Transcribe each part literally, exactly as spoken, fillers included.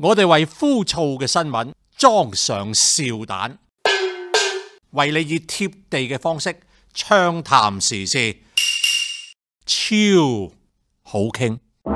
我哋為枯燥嘅新聞裝上笑彈，為你以貼地嘅方式暢談時事，超好傾。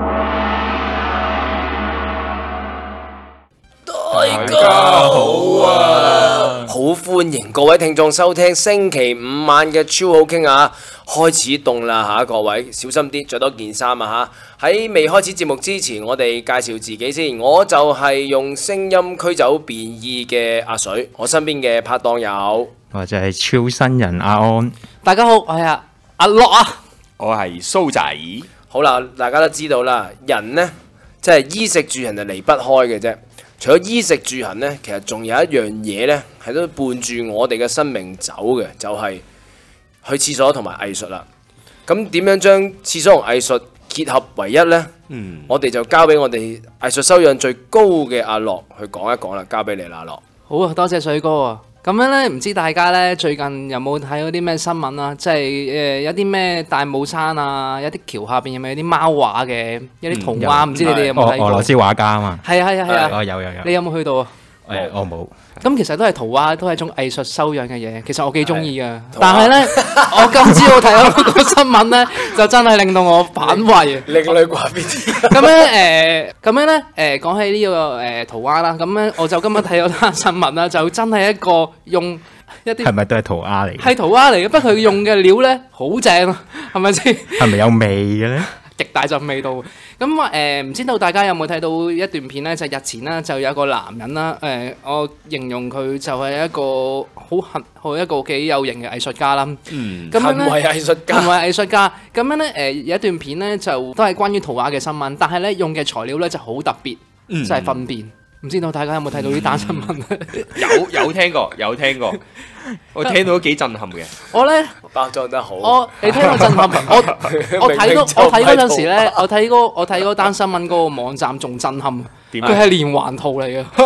大家好啊！好歡迎各位聽眾收聽星期五晚嘅超好傾啊！開始凍啦吓，各位小心啲，着多件衫啊吓！喺未開始節目之前，我哋介紹自己先。我就係用聲音驅走變異嘅阿水，我身邊嘅拍檔有， 或者係超新人阿安。 大家好，我係阿阿樂啊， 我係蘇仔。 好啦，大家都知道啦，人呢，即係衣食住行就離不開嘅啫。除咗衣食住行呢，其實仲有一樣嘢呢，係都伴住我哋嘅生命走嘅，就係去廁所同埋藝術啦。咁點樣將廁所同藝術結合為一呢？嗯，我哋就交俾我哋藝術修養最高嘅阿樂去講一講啦。交俾你啦，阿樂。 好啊，多謝水哥啊。咁樣呢，唔知大家呢最近有冇睇嗰啲咩新聞啊？即係誒有啲咩大帽山啊，有啲橋下邊有咪有啲貓畫嘅，有啲圖畫，唔知你哋有冇睇過？ 俄羅斯畫家啊嘛。 係啊係啊係啊。 哦有有有。 你有冇去到啊？ 誒我冇。 咁其實都係圖畫，都係一種藝術修養嘅嘢。其實我幾中意噶，但係呢，我今朝睇到個新聞呢，就真係令到我反胃。 另類掛邊啲？ 咁咧誒，咁樣咧誒，講起呢個誒圖畫啦，咁咧我就今日睇咗單新聞啦，就真係一個用一啲係咪都係塗鴉嚟？ 係塗鴉嚟嘅，不過佢用嘅料咧好正啊，係咪先？ 係咪有味嘅咧？ 極大陣味道。咁話誒，唔知道大家有冇睇到一段片咧？就日前啦，就有一個男人啦，誒，我形容佢就係一個好行，好一個幾有型嘅藝術家啦。嗯，咁樣咧， 行為藝術家， 行為藝術家。咁樣咧，誒有一段片咧，就都係關於塗鴉嘅新聞，但係咧用嘅材料咧就好特別，就係糞便。唔知道大家有冇睇到呢單新聞咧？ 有有聽過，有聽過，我聽到都幾震撼嘅。 我咧包裝得好。 我你聽我震撼，我我睇嗰我睇嗰陣時咧，我睇嗰我睇嗰單新聞嗰個網站仲震撼。 點？ 佢係連環圖嚟嘅。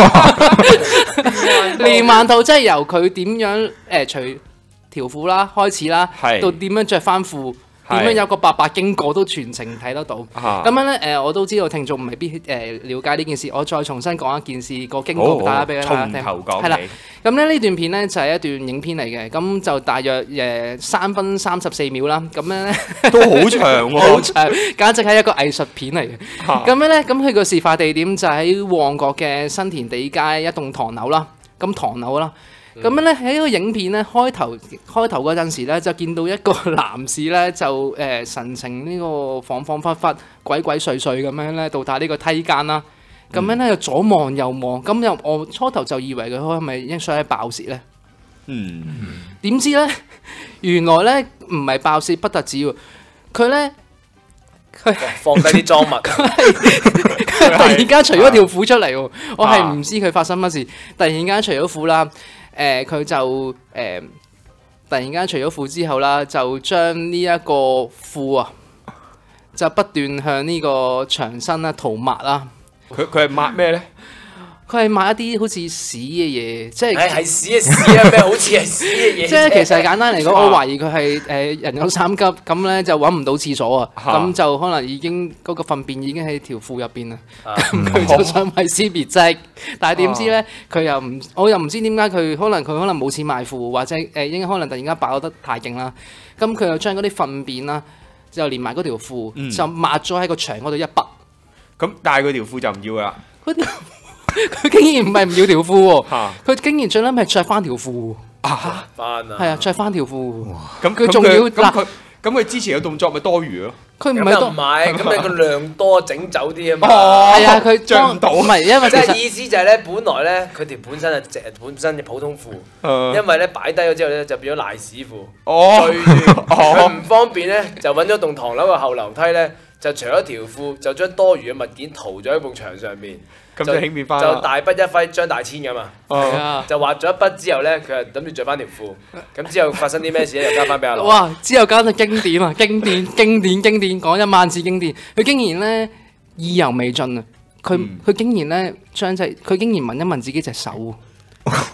連環圖即係由佢點樣誒除條褲啦開始啦，到點樣着翻褲。點樣有個伯伯經過都全程睇得到，咁樣咧誒，我都知道聽眾未必誒了解呢件事，我再重新講一件事個經過，大家俾大家聽。係啦，咁咧呢段片咧就係一段影片嚟嘅，咁就大約誒三分三十四秒啦，咁樣咧都好長喎， 好長，簡直係一個藝術片嚟嘅。咁樣咧，咁佢個事發地點就喺旺角嘅新填地街一棟唐樓啦，咁唐樓啦。咁樣咧喺個影片咧開頭開頭嗰陣時咧就見到一個男士咧就誒、呃、神情呢個恍恍惚惚鬼鬼祟祟咁樣咧到達呢個梯間啦，咁樣咧就左望右望，咁又我初頭就以為佢係咪應該係爆竊咧？嗯，點知咧原來咧唔係爆竊不特止喎，佢咧佢放低啲贓物， 突然間除咗條褲出嚟喎，我係唔知佢發生乜事，突然間除咗褲啦。誒佢、呃、就誒、呃、突然間除咗褲之後啦，就將呢一個褲啊，就不斷向呢個牆身啦塗抹啦。 佢佢係抹咩咧？ 佢係抹一啲好似屎嘅嘢，即係係屎啊屎啊咩？好似係屎嘅嘢。 即係其實簡單嚟講，我懷疑佢係誒人有三急，咁咧就揾唔到廁所啊，咁就可能已經嗰、嗰個糞便已經喺條褲入邊啦。咁佢、啊、就想為施別跡，但係點知咧佢又唔，我又唔知點解佢可能佢可能冇錢買褲，或者誒應該可能突然間爆得太勁啦。咁佢又將嗰啲糞便啦，就連埋嗰條褲、嗯、就抹咗喺個牆嗰度一筆。 咁但係佢條褲就唔要啦。 佢竟然唔係唔要條褲喎，佢竟然最撚係着翻條褲， 啊翻啊， 係啊，着翻條褲。 咁佢仲要咁佢咁佢之前嘅動作咪多餘咯？ 佢唔係多， 唔係咁你個量多整走啲啊嘛。 係啊，佢着唔到， 唔係因為即係意思就係咧，本來咧佢條本身係隻本身嘅普通褲，因為咧擺低咗之後咧就變咗賴屎褲。哦，佢唔方便咧，就揾咗棟唐樓嘅後樓梯咧，就除咗條褲，就將多餘嘅物件塗咗喺埲牆上面。 咁就輕便翻就大筆一揮張大千㗎嘛，哦、就畫咗一筆之後咧，佢就諗住着翻條褲。咁之後發生啲咩事咧？又交翻俾阿樂。 哇！之後簡直經典啊！經典、經典、經典，講一萬次經典。佢竟然咧意猶未盡啊！佢佢、嗯、竟然咧將隻，佢竟然問一問自己隻手。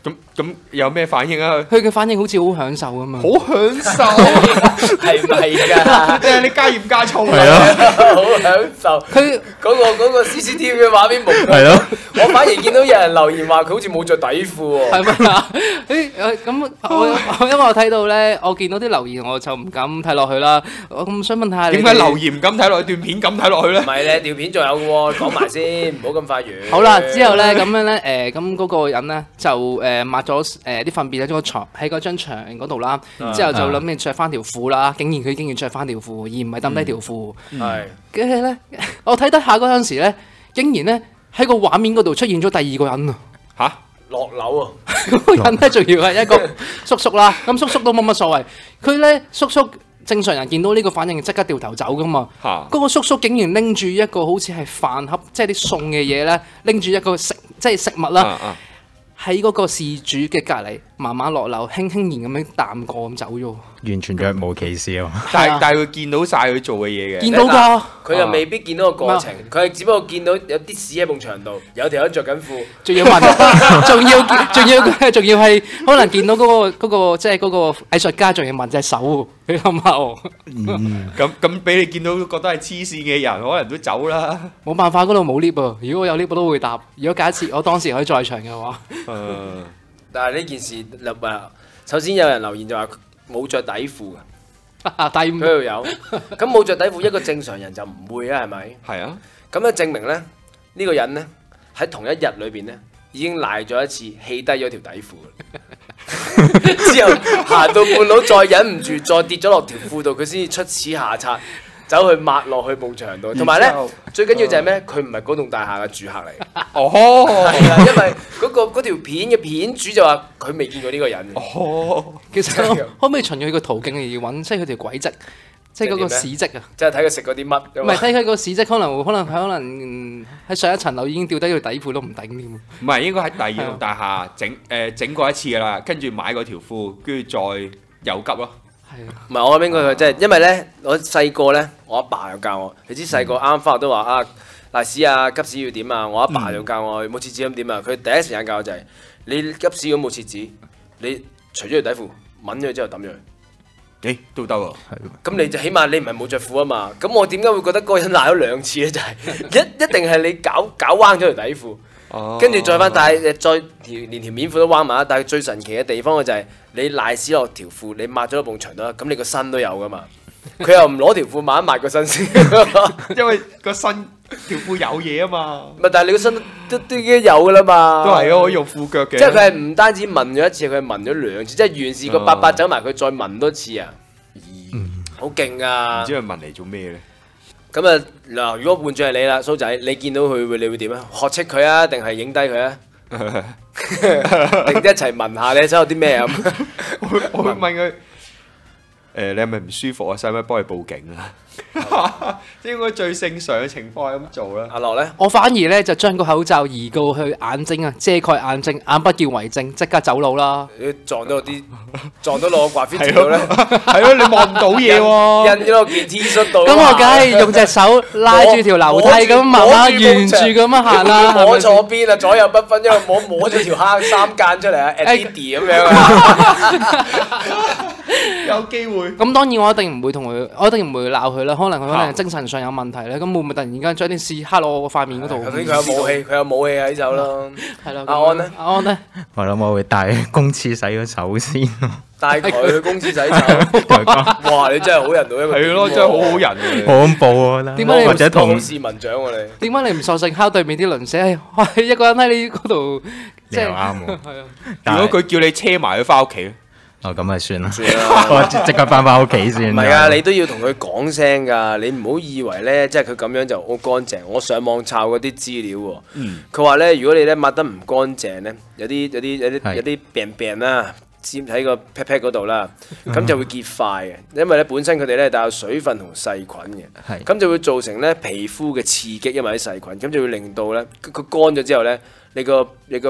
咁咁有咩反應啊？ 佢嘅反應好似好享受咁嘛。 好享受， 係咪㗎？ 即係你加鹽加醋係咯， 好享受。 佢嗰個嗰個 C C T V 嘅畫面冇。 係咯， 我反而見到有人留言話佢好似冇着底褲喎。 係咪啊？誒誒咁我我因為我睇到咧，我見到啲留言我就唔敢睇落去啦。我咁想問下你哋， 點解留言唔敢睇落去，段片敢睇落去咧唔？係咧，條片仲有嘅喎，講埋先，唔好咁快完。 好啦，之後咧咁樣咧誒，咁嗰個人咧就誒抹咗誒啲糞便喺張床喺嗰張牆嗰度啦，之後就諗住着翻條褲啦，竟然佢竟然着翻條褲，而唔係抌低條褲。 係。 跟住咧，我睇得下嗰陣時咧，竟然咧喺個畫面嗰度出現咗第二個人啊！ 嚇！ 落樓啊！ 嗰個人咧仲要係一個叔叔啦，咁叔叔都冇乜所謂。佢咧叔叔正常人見到呢個反應即刻掉頭走噶嘛。 嚇！ 嗰個叔叔竟然拎住一個好似係飯盒，即係啲餸嘅嘢咧，拎住一個食即係食物啦。 啊啊喺嗰個事主嘅隔離，慢慢落樓，輕輕然咁樣淡過咁走咗。 完全若無其事啊！ 但係啊係但係佢見到晒佢做嘅嘢嘅。 見到㗎， 佢又未必見到個過程，佢係只不過見到有啲屎喺埲牆度，有條友着緊褲。 仲要問，仲要仲要仲要係可能見到嗰個嗰個即係嗰個藝術家，仲要問隻手，你諗下喎。 咁咁俾你見到覺得係黐線嘅人，可能都走啦。 冇辦法，嗰度冇 lift 啊！如果我有 lift 我都會搭。如果假設我當時可以在場嘅話， 誒， 但係呢件事立啊，首先有人留言就話冇着底褲嘅。 第五佢度有，咁冇着底褲，一個正常人就唔會啊，係咪？ 係啊， 咁咧證明咧，呢個人咧喺同一日裏邊咧已經賴咗一次，棄低咗條底褲。之後行到半路，再忍唔住，再跌咗落條褲度，佢先至出此下策，走去抹落去埲牆度。同埋咧，最緊要就係咩？佢唔係嗰棟大廈嘅住客嚟。 哦， 係啊，因為嗰、個嗰條片嘅片主就話佢未見過呢個人。 哦， 其實可唔可以循佢個途徑嚟揾，即係佢條軌跡，即係嗰個史跡啊？ 即係睇佢食過啲乜。 唔係睇佢個史跡，可能會可能可能嗯喺上一層樓已經掉低條底褲都唔頂添。 唔係應該喺第二棟大廈整誒整過一次㗎啦，跟住買嗰條褲，跟住再又急咯。 係啊， 唔係我諗應該佢即係，因為咧我細個咧，我阿爸又教我，你知細個啱啱翻學都話啊賴屎啊急屎要點啊，我阿爸又教我冇廁紙咁點啊，佢第一時間教我就係、你急屎咁冇廁紙，你除咗條底褲抿咗佢之後抌咗佢。 誒都得喎， 咁你就起碼你唔係冇着褲啊嘛，咁我點解會覺得嗰個人賴咗兩次咧？就係、一一定係你搞搞彎咗條底褲。跟住再翻，但係再條連條面褲都彎埋。但係最神奇嘅地方嘅就係你賴屎落條褲，你抹咗一埲牆度啦，咁你個身都有噶嘛。佢又唔攞條褲抹一抹個身先， 因為個身條褲有嘢啊嘛。 唔係，但係你個身都都已經有噶啦嘛。 都係啊，可以用褲腳嘅。 即係佢係唔單止聞咗一次，佢係聞咗兩次，即係完事個伯伯走埋佢再聞多次啊！好勁啊！ 唔知佢聞嚟做咩咧？ 咁啊嗱，如果換轉係你啦，蘇仔，你見到佢會你會點啊？學斥佢啊，定係影低佢啊？定一齊聞下你手有啲咩咁？ 我我會問佢誒，你係咪唔舒服啊？使唔使幫你報警啊？應該最正常嘅情況係咁做啦。 阿樂咧， 我反而咧就將個口罩移過去眼睛啊，遮蓋眼睛，眼不見為淨，即刻走佬啦。 你撞到啲撞到落個掛 fit 度咧， 係咯，你望唔到嘢喎。 印咗落件 T 恤度。 咁我梗係用隻手拉住條樓梯咁慢慢沿住咁樣行啦。 摸錯邊啊，左右不分，因為摸摸咗條黑衫間出嚟啊 ，Adidas 咁樣啊。 有機會。 咁當然我一定唔會同佢，我一定唔會鬧佢啦。可能佢可能精神上有問題咧，咁會唔會突然間將啲屎揩落我個塊面嗰度？ 頭先佢有武器，佢有武器喺手咯。 係啦。 阿安咧， 阿安咧， 我諗我會帶公廁洗咗手先咯。 帶佢去公廁洗手。哇！你真係好人到一個。 係咯，真係好好人嘅。 好恐怖啊！覺得點解你或者同好市民長喎你？ 點解你唔索性敲對面啲鄰舍？係一個人喺你嗰度，即係你又啱喎。 係啊。 如果佢叫你車埋佢翻屋企咧？ 哦，咁咪算啦， 算啦我即即刻翻返屋企先。 唔係啊，你都要同佢講聲㗎，你唔好以為咧，即係佢咁樣就好乾淨。我上網抄嗰啲資料喎，佢話咧，如果你咧抹得唔乾淨咧，有啲有啲有啲係有啲病病啦，沾喺個 pat pat 嗰度啦，咁就會結塊嘅，因為咧本身佢哋咧帶有水分同細菌嘅， 係咁就會造成咧皮膚嘅刺激，因為啲細菌，咁就會令到咧佢乾咗之後咧，你個你個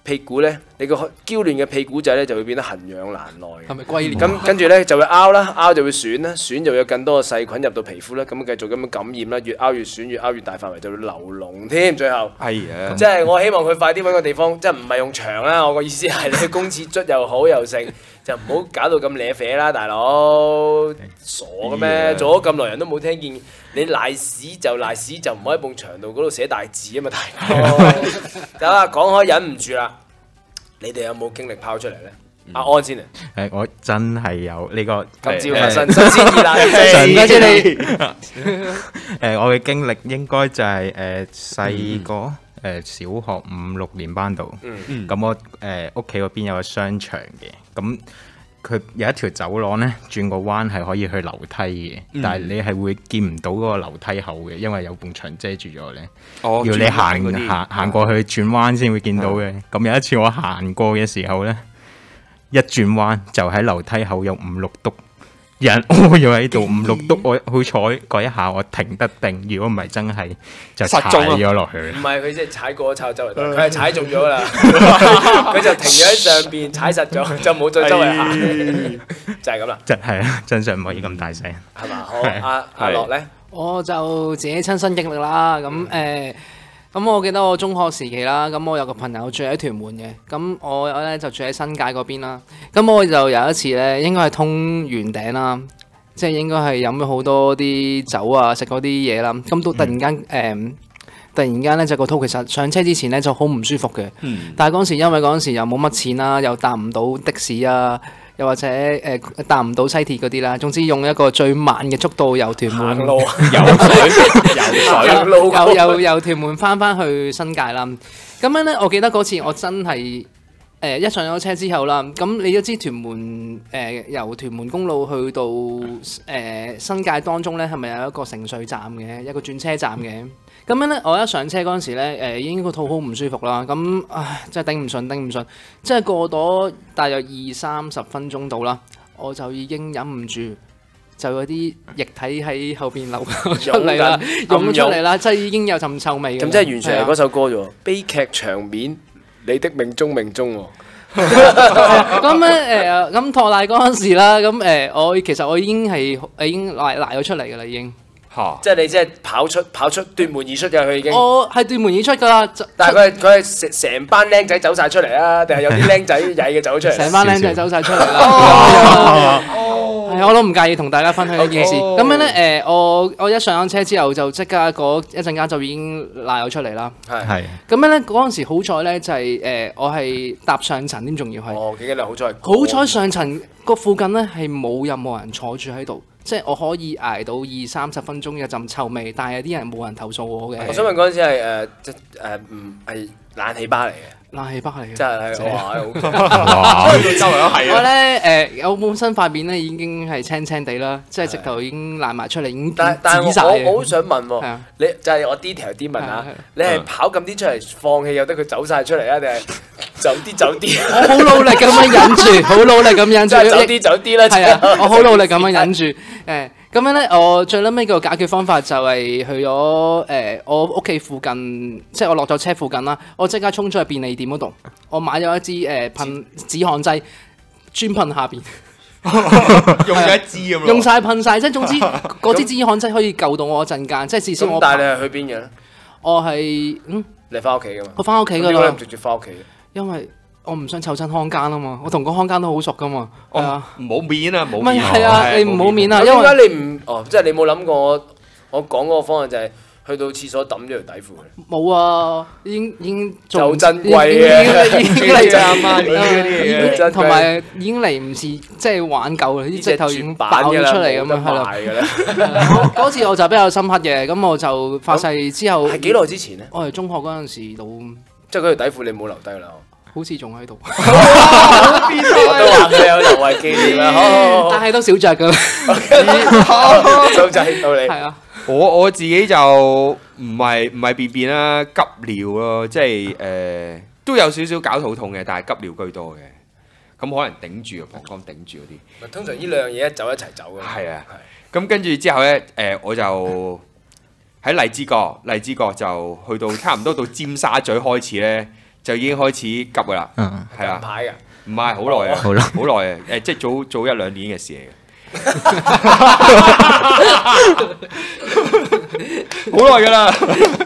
屁股咧，你個嬌嫩嘅屁股仔咧就會變得痕癢難耐嘅。 係咪龜裂？ 咁跟住咧就會拗啦，拗就會損啦，損就會有更多嘅細菌入到皮膚啦，咁繼續咁樣感染啦，越拗越損，越拗越大範圍就會流膿添。最後， 係啊， 即係我希望佢快啲揾個地方，即係唔係用牆啦，我個意思係你去公廁捽又好又剩，就唔好搞到咁瀨啡啦，大佬傻嘅咩？做咗咁耐人都冇聽見，你賴屎就賴屎，就唔可以喺埲牆度嗰度寫大字啊嘛，大佬。得啦，講開忍唔住啦。你哋有冇經歷拋出嚟咧？阿安先啊， 誒，我真係有呢個今朝發生新鮮熱辣嘅誒事， 多謝你。 誒，我嘅經歷應該就係誒細個誒小學五六年班度，咁我誒屋企嗰邊有個商場嘅，咁佢有一條走廊咧，轉個彎係可以去樓梯嘅，但係你係會見唔到嗰個樓梯口嘅，因為有埲牆遮住咗咧。 哦要你行轉彎嗰啲行行過去轉彎先會見到嘅。咁有一次我行過嘅時候咧，一轉彎就喺樓梯口有五六篤人屙咗喺度，五六篤我好彩嗰一下我停得定，如果唔係真係就踩咗落去。 唔係佢即係踩過咗抄周圍都，佢係踩中咗啦，佢就停咗喺上邊踩實咗，就冇再周圍行，就係咁啦， 真係啊，真相唔可以咁大聲。 係嘛？好，阿阿樂咧， 我就自己親身經歷啦，咁誒，咁我記得我中學時期啦，咁我有個朋友住喺屯門嘅，咁我咧就住喺新界嗰邊啦，咁我就有一次咧，應該係通圓頂啦，即係應該係飲咗好多啲酒啊，食嗰啲嘢啦，咁到突然間誒，突然間咧就個肚其實上車之前咧就好唔舒服嘅，但係嗰陣時因為嗰陣時又冇乜錢啦，又搭唔到的士啊。又或者誒搭唔到西鐵嗰啲啦，總之用一個最慢嘅速度由屯門行路游水游水路由由由屯門翻翻去新界啦。咁樣咧，我記得嗰次我真係誒、呃、一上咗車之後啦，咁你都知屯門誒、呃、由屯門公路去到誒、呃、新界當中咧，係咪有一個城隧站嘅一個轉車站嘅？咁樣咧，我一上車嗰陣時咧，誒、呃、已經個肚好唔舒服啦。咁唉，真係頂唔順，頂唔順。即係過咗大約二三十分鐘到啦，我就已經忍唔住，就有啲液體喺後邊流出嚟啦，湧咗出嚟啦，即係已經有陣臭味嘅。 咁即係完全係嗰首歌啫喎，悲劇場面，你的命中命中喎。 咁咧誒，咁托賴嗰陣時啦，咁誒、呃、我其實我已經係已經賴賴咗出嚟㗎啦，已經。 嚇！ 即係你即係跑出跑出奪門而出嘅佢已經。 我係奪門而出㗎啦， 但係佢係佢係成成班僆仔走晒出嚟啊，定係有啲僆仔曳嘅走咗出嚟？ 成班僆仔走晒出嚟啦。係啊，我都唔介意同大家分享呢件事。咁樣咧誒，我我一上咗車之後就即刻嗰一陣間就已經賴咗出嚟啦。 係。 係咁樣咧嗰陣時好彩咧就係、是、誒、呃、我係搭上層添，仲要係。 哦，幾幾好彩。 好彩上層個附近咧係冇任何人坐住喺度。即係我可以捱到二三十分鐘有陣臭味，但係有啲人冇人投訴我嘅。 我想問嗰陣時係誒即誒唔係冷氣巴嚟嘅， 冷氣巴嚟嘅。 真係哇！好哇！ 周圍都係我啊！ 咧誒，我本身塊面咧已經係青青地啦，即係直頭已經爛埋出嚟，已經但但紫晒係我我好想問係喎啊， 你就係我 detail 啲問下係係， 你係跑咁啲出嚟放棄，由得佢走晒出嚟啊，定係走啲走啲？ 我好努力咁樣忍住，好努力咁忍住。 真係走啲走啲啦！ 係啊，我好努力咁樣忍住。誒，咁樣咧，我最撚尾個解決方法就係去咗誒我屋企附近，即係我落咗車附近啦，我即刻衝出去便利店嗰度，我買咗一支誒噴止汗劑，專噴下邊。 用咗一支咁咯。 用晒噴晒，即係總之嗰支止汗劑可以救到我一陣間，即係至少我。 咁但係你係去邊嘅咧？ 我係嗯， 你翻屋企噶嘛？ 我翻屋企㗎啦咁點解你唔，直接翻屋企？ 因為我唔想湊親康間啊嘛，我同個康間都好熟㗎嘛，係啊， 冇面啊，冇唔係面。 係啊，你唔好面啊， 咁因為點解你唔哦？即係你冇諗過我我講嗰個方案就係去到廁所抌咗條底褲嘅。 冇啊，已經已經做唔就珍貴已經嘅已經已經嚟啱啱呢啲嘢已經同埋已經嚟唔切，即係玩夠啦，啲直頭已經爆咗出嚟咁樣係啦。 啦。 嗰次我就比較深刻嘅，咁我就發誓之後係幾耐之前咧？ 我係中學嗰陣時到， 即係嗰條底褲你冇留低啦。 好似仲喺度， 我都話佢有留為紀念啦。好好好但係都少着㗎啦。 好，就就係到你。 係啊， 我我自己就唔係唔係便便啦，急尿咯，即係誒都有少少搞肚痛嘅，但係急尿居多嘅。咁可能頂住個膀胱頂住嗰啲。 通常呢兩樣嘢一走一齊走嘅。 係啊，咁跟住之後咧，誒我就喺荔枝角，荔枝角就去到差唔多到尖沙咀開始咧。 就已經開始急噶啦， 嗯， 係啊， 牌㗎。 唔係好耐啊， 好耐好耐啊，誒即係早早一兩年嘅事嚟嘅。好耐㗎啦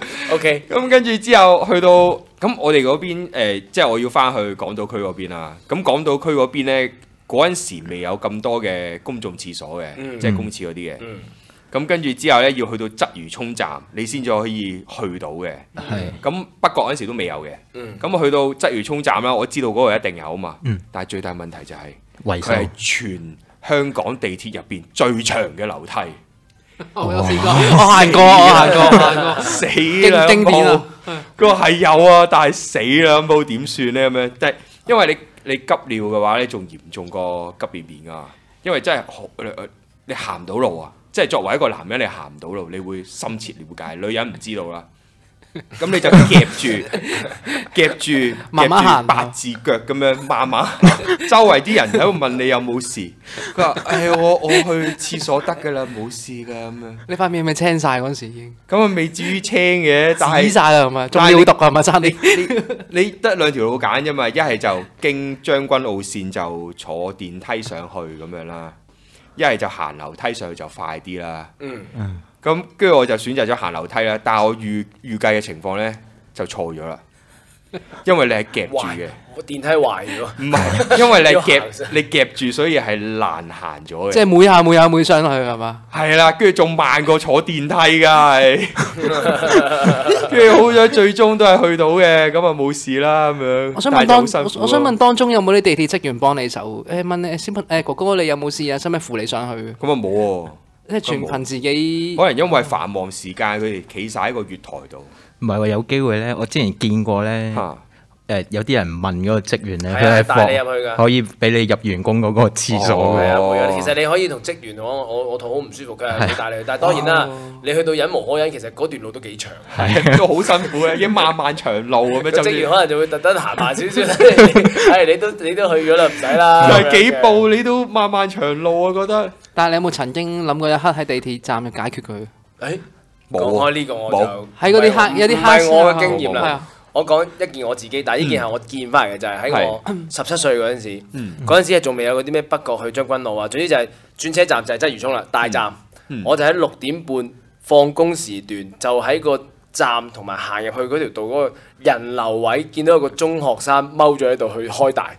OK， 咁跟住之後去到咁我哋嗰邊誒，即係我要翻去港島區嗰邊啦。咁港島區嗰邊咧，嗰陣時未有咁多嘅公眾廁所嘅， 嗯即係公廁嗰啲嘅。 嗯咁跟住之後咧，要去到鰂魚涌站，你先至可以去到嘅。 係咁北角嗰陣時都未有嘅。 嗯咁我去到鰂魚涌站啦，我知道嗰度一定有啊嘛。 嗯但係最大問題就係、 維佢係修。 全香港地鐵入邊最長嘅樓梯。 我有試過， 我行過，我行過， 行過， 死經啦！ 經典啊！ 佢話係有啊，但係死啦，冇點算咧咁樣？即係因為你你急尿嘅話咧，仲嚴重過急便便噶，因為真係好你你行唔到路啊！即係作為一個男人，你行唔到路，你會深切了解。女人唔知道啦，咁你就夾住夾住夾住慢慢行八字腳咁樣慢慢行，周圍啲人喺度問你有冇事，佢話：誒我我去廁所得㗎啦，冇事㗎咁樣。 你塊面咪青晒嗰陣時已經， 咁啊未至於青嘅，但係紫晒啦係咪？仲但係尿毒係咪差你啲？ 你你得兩條路揀啫嘛，一係就經將軍澳線就坐電梯上去咁樣啦，一係就行樓梯上去就快啲啦。 嗯， 咁跟住我就選擇咗行樓梯啦，但係我預預計嘅情況呢，就錯咗啦，因為你係夾住嘅， 我電梯壞咗。 唔係因為你要夾行上你夾住，所以係難行咗嘅。 即係每下每下每上去係嘛？ 係啦，跟住仲慢過坐電梯㗎，係。跟住好彩最終都係去到嘅，咁啊冇事啦咁樣。 我想問當但係就好辛苦我我想問當中有冇啲地鐵職員幫你手？誒問你先誒哥哥你有冇事啊？使唔使扶你上去？ 咁啊冇喎。 即係全憑自己。 可能因為繁忙時間，佢哋企晒喺個月台度。 唔係話有機會咧，我之前見過咧， 嚇誒有啲人問嗰個職員咧， 係啊佢係帶你入去㗎放可以俾你入員工嗰個廁所哦係嘅。 啊，會啊。其實你可以同職員我我我肚好唔舒服嘅，佢帶你去。但係當然啦，你去到忍無可忍，其實嗰段路都幾長。 係都好辛苦嘅，已經漫漫長路咁樣。 個就算職員可能就會特登行慢少少，係你都你都去咗啦，唔使啦。 就係幾步你都漫漫長路啊！覺得但係你有冇曾經諗過一刻喺地鐵站就解決佢？ 誒， 冇講開呢個我就喺嗰啲黑有啲唔黑係我嘅經驗啦係啊。 我講一件我自己，但係呢件係我見翻嚟嘅，就係喺我十七歲嗰陣時， 嗯嗰陣時係仲未有嗰啲咩北角去將軍澳啊，總之就係轉車站就係鰂魚涌啦，大站。 嗯我就喺六點半放工時段，就喺個站同埋行入去嗰條道嗰個人流位，見到有個中學生踎咗喺度去開大。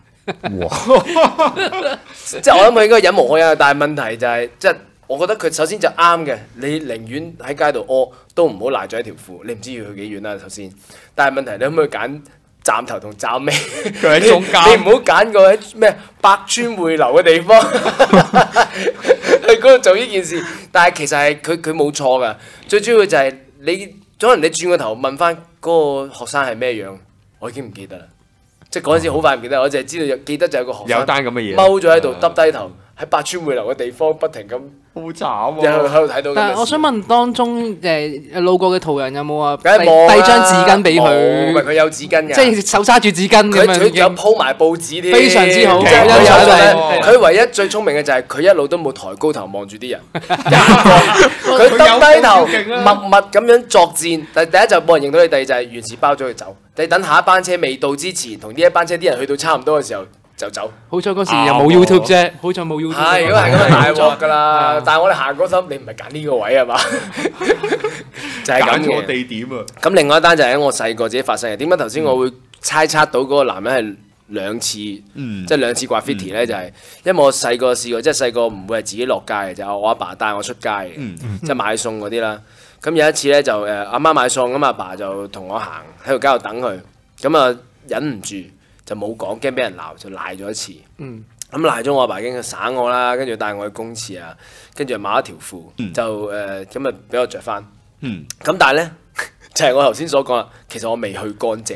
即係我諗佢應該忍無可忍，但係問題就係、即係我覺得佢首先就啱嘅，你寧願喺街度屙都唔好賴咗一條褲，你唔知要去幾遠啦首先。但係問題你可唔可以揀站頭同站尾？ 佢喺中間你唔好揀個喺咩百川匯流嘅地方去嗰度做呢件事。但係其實係佢佢冇錯㗎，最主要就係你可能你轉個頭問翻嗰個學生係咩樣，我已經唔記得啦。即係嗰陣時好快唔記得，我淨係知道有記得就有個學生有單咁嘅嘢， 踎咗喺度耷低頭喺百川匯流嘅地方不停咁好慘喺度啊！ 喺度睇到咁嘅事。 但係我想問當中誒路過嘅途人有冇話梗係冇啦遞張紙巾俾冇唔係佢？ 佢有紙巾㗎， 即係手揸住紙巾咁佢佢仲有樣已經。 鋪埋報紙添， 非常之好即係佢欣賞有你佢唯一最聰明嘅就係佢一路都冇抬高頭望住啲人，佢耷低頭默默咁樣作戰。第第一就冇人認到你，第二就係完事包咗佢走。你等下一班車未到之前，同呢一班車啲人去到差唔多嘅時候就走。 好彩嗰時又冇 YouTube 啫，好彩冇 YouTube。 係，如果係咁就大鑊㗎啦係。 但係我哋行嗰陣，你唔係揀呢個位係嘛？就係咁揀錯嘅。 地點啊！ 咁另外一單就係喺我細個自己發生嘅。點解頭先我會猜測到嗰個男人係兩次， 嗯即係兩次 graffiti 咧？就係因為我細個試過，即係細個唔會係自己落街嘅，就係我阿爸帶我出街嘅， 嗯即係買餸嗰啲啦。咁有一次咧就誒阿媽買餸，咁阿爸就同我行喺條街度等佢，咁啊忍唔住就冇講，驚俾人鬧，就賴咗一次。 嗯， 咁賴咗我阿爸已經省我啦，跟住帶我去公廁啊，跟住買一條褲， 嗯就誒咁啊俾我着翻。 嗯， 咁但係咧，就係我頭先所講啦，其實我未去乾淨，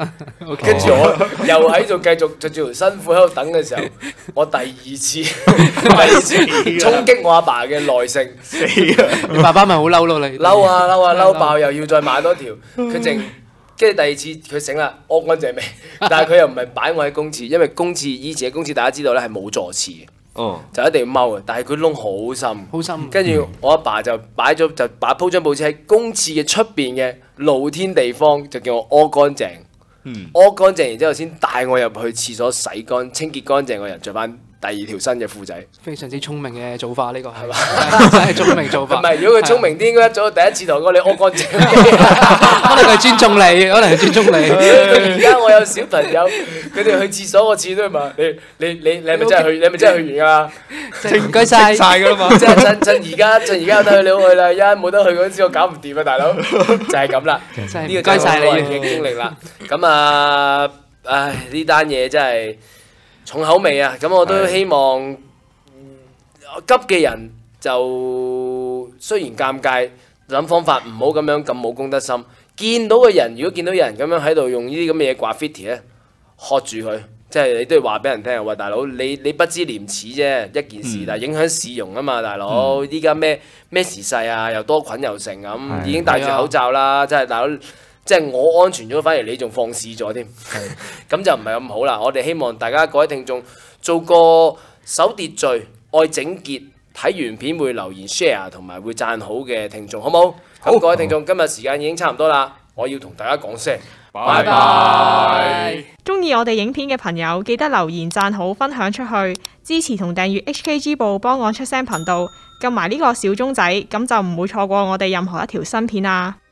OK 跟住我又喺度繼續着住條新褲喺度等嘅時候，我第二次第二次衝擊我阿爸嘅耐性， 死啊！ 你爸爸咪好嬲咯你。 嬲啊嬲啊嬲爆，又要再買多條，佢淨跟住第二次佢醒啦，屙乾淨未？但係佢又唔係擺我喺公廁，因為公廁以前嘅公廁大家知道咧係冇座廁嘅， 哦， 就一定要踎嘅，但係佢窿好深。 好深。 跟住我阿爸就擺咗就擺鋪張報紙喺公廁嘅出邊嘅露天地方，就叫我屙乾淨， 嗯屙乾淨，然之後先帶我入去廁所洗乾、清潔乾淨個人，着翻第二條新嘅褲仔。 非常之聰明嘅做法，呢個係嘛？真係聰明做法。 唔係，如果佢聰明啲，應該一早第一次同我講你屙乾淨。 可能佢尊重你，可能係尊重你。 而家我有小朋友，佢哋去廁所，我次都問你你你你係咪真係去？你係咪真係去完㗎？ 唔該晒。 晒㗎啦嘛， 即係趁趁而家趁而家有得去你好去啦，一冇得去嗰陣時我搞唔掂啊，大佬就係咁啦。 真係呢個唔該晒就係我個人你。 嘅經歷啦。咁啊，唉呢單嘢真係重口味啊！咁我都希望急嘅人就雖然尷尬，諗方法唔好咁樣咁冇公德心。見到嘅人，如果見到有人咁樣喺度用呢啲咁嘅嘢掛 fitty 咧，喝住佢。即係你都要話俾人聽，喂大佬，你你不知廉恥啫一件事，但係影響市容啊嘛，大佬。依家咩咩時勢啊，又多菌又成咁，已經戴住口罩啦，真係大佬。即係我安全咗，反而你仲放肆咗添，咁就唔係咁好啦。我哋希望大家各位聽眾做個守秩序、愛整潔，睇完片會留言 share 同埋會讚好嘅聽眾，好冇？好，各位聽眾，今日時間已經差唔多啦，我要同大家講聲，拜拜。 中意我哋影片嘅朋友，記得留言讚好、分享出去，支持同訂閱 H K G 報幫我出聲頻道，撳埋呢個小鐘仔，咁就唔會錯過我哋任何一條新片啦。